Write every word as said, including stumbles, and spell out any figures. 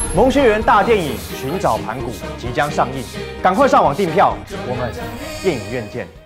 萌学园大电影《寻找盘古》即将上映，赶快上网订票，我们电影院见。